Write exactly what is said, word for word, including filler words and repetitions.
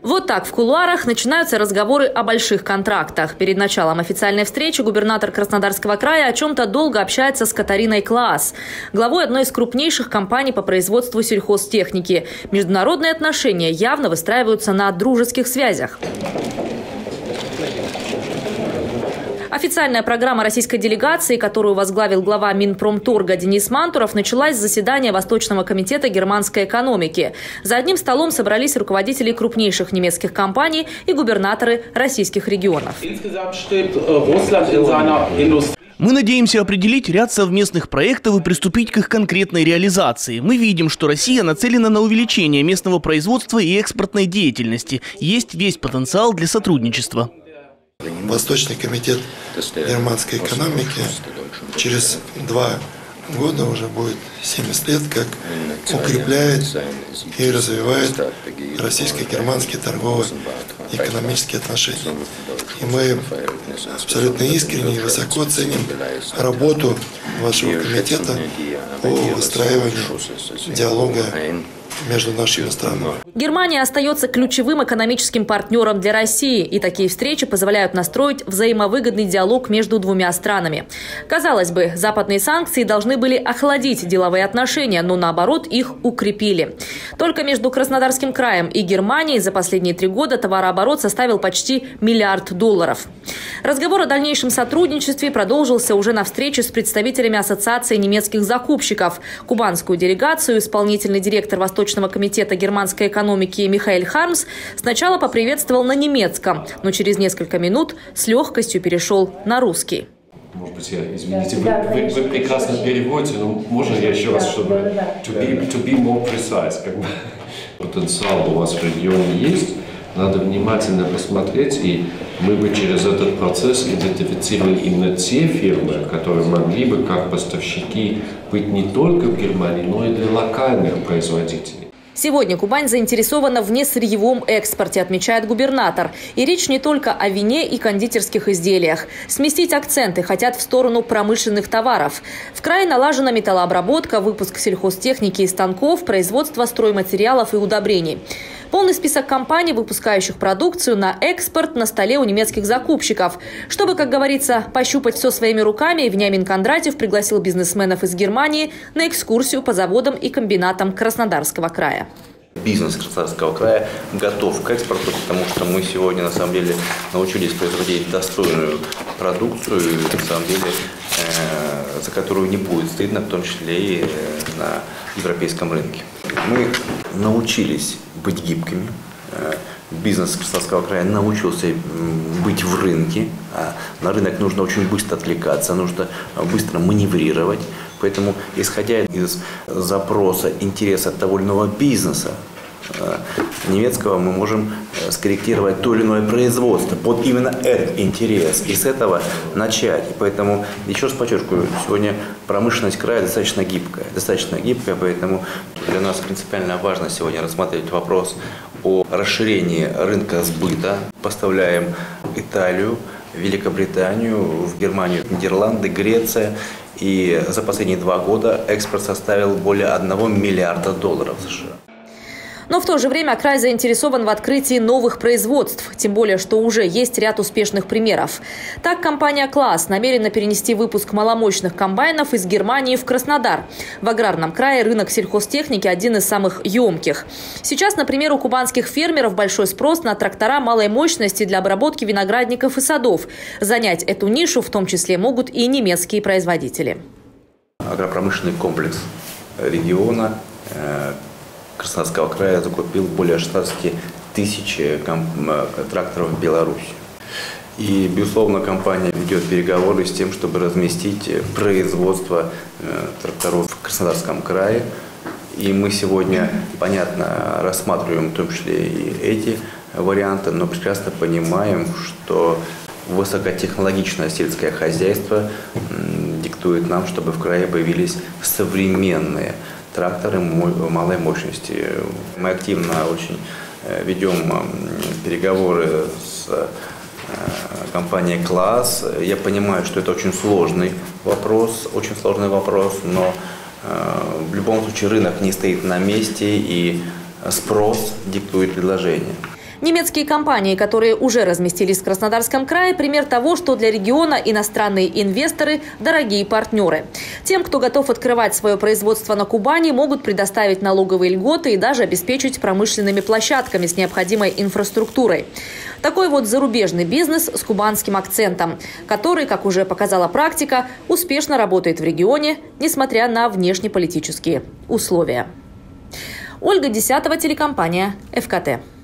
Вот так в кулуарах начинаются разговоры о больших контрактах. Перед началом официальной встречи губернатор Краснодарского края о чем-то долго общается с Катариной Клаас, главой одной из крупнейших компаний по производству сельхозтехники. Международные отношения явно выстраиваются на дружеских связях. Официальная программа российской делегации, которую возглавил глава Минпромторга Денис Мантуров, началась с заседания Восточного комитета германской экономики. За одним столом собрались руководители крупнейших немецких компаний и губернаторы российских регионов. Мы надеемся определить ряд совместных проектов и приступить к их конкретной реализации. Мы видим, что Россия нацелена на увеличение местного производства и экспортной деятельности. Есть весь потенциал для сотрудничества. Восточный комитет германской экономики через два года уже будет семьдесят лет, как укрепляет и развивает российско-германские торгово-экономические отношения. И мы абсолютно искренне и высоко ценим работу вашего комитета по выстраиванию диалога между нашими странами. Германия остается ключевым экономическим партнером для России, и такие встречи позволяют настроить взаимовыгодный диалог между двумя странами. Казалось бы, западные санкции должны были охладить деловые отношения, но наоборот их укрепили. Только между Краснодарским краем и Германией за последние три года товарооборот составил почти миллиард долларов. Разговор о дальнейшем сотрудничестве продолжился уже на встрече с представителями Ассоциации немецких закупщиков. Кубанскую делегацию исполнительный директор Восточного комитета германской экономики Михаэль Хармс сначала поприветствовал на немецком, но через несколько минут с легкостью перешел на русский. Может быть, я, извините, вы, вы, вы прекрасно переводите, но можно я еще раз, чтобы to be, to be more precise, как бы. Потенциал у вас в регионе есть, надо внимательно посмотреть, и мы бы через этот процесс идентифицировали именно те фирмы, которые могли бы как поставщики быть не только в Германии, но и для локальных производителей. Сегодня Кубань заинтересована в несырьевом экспорте, отмечает губернатор. И речь не только о вине и кондитерских изделиях. Сместить акценты хотят в сторону промышленных товаров. В крае налажена металлообработка, выпуск сельхозтехники и станков, производство стройматериалов и удобрений. Полный список компаний, выпускающих продукцию на экспорт, на столе у немецких закупщиков. Чтобы, как говорится, пощупать все своими руками, Вениамин Кондратьев пригласил бизнесменов из Германии на экскурсию по заводам и комбинатам Краснодарского края. Бизнес Краснодарского края готов к экспорту, потому что мы сегодня на самом деле научились производить достойную продукцию, на самом деле, э, за которую не будет стыдно, в том числе и на европейском рынке. Мы научились быть гибкими. Бизнес Краснодарского края научился быть в рынке. А на рынок нужно очень быстро отвлекаться, нужно быстро маневрировать. Поэтому, исходя из запроса, интереса того или иного бизнеса немецкого, мы можем скорректировать то или иное производство под именно этот интерес и с этого начать. И поэтому, еще раз подчеркиваю, сегодня промышленность края достаточно гибкая, достаточно гибкая, поэтому для нас принципиально важно сегодня рассматривать вопрос о расширении рынка сбыта. Поставляем Италию, Великобританию, в Германию, Нидерланды, Греция. И за последние два года экспорт составил более одного миллиарда долларов США. Но в то же время край заинтересован в открытии новых производств, тем более, что уже есть ряд успешных примеров. Так, компания «Клаас» намерена перенести выпуск маломощных комбайнов из Германии в Краснодар. В аграрном крае рынок сельхозтехники один из самых емких. Сейчас, например, у кубанских фермеров большой спрос на трактора малой мощности для обработки виноградников и садов. Занять эту нишу в том числе могут и немецкие производители. Агропромышленный комплекс региона Краснодарского края закупил более шестнадцати тысяч тракторов в Беларуси. И, безусловно, компания ведет переговоры с тем, чтобы разместить производство тракторов в Краснодарском крае. И мы сегодня, понятно, рассматриваем в том числе и эти варианты, но прекрасно понимаем, что высокотехнологичное сельское хозяйство диктует нам, чтобы в крае появились современные тракторы малой мощности. Мы активно очень ведем переговоры с компанией «Клаас». Я понимаю, что это очень сложный вопрос, очень сложный вопрос, но в любом случае рынок не стоит на месте, и спрос диктует предложение. Немецкие компании, которые уже разместились в Краснодарском крае, пример того, что для региона иностранные инвесторы – дорогие партнеры. Тем, кто готов открывать свое производство на Кубани, могут предоставить налоговые льготы и даже обеспечить промышленными площадками с необходимой инфраструктурой. Такой вот зарубежный бизнес с кубанским акцентом, который, как уже показала практика, успешно работает в регионе, несмотря на внешнеполитические условия. Ольга Десятова, телекомпания эф ка тэ.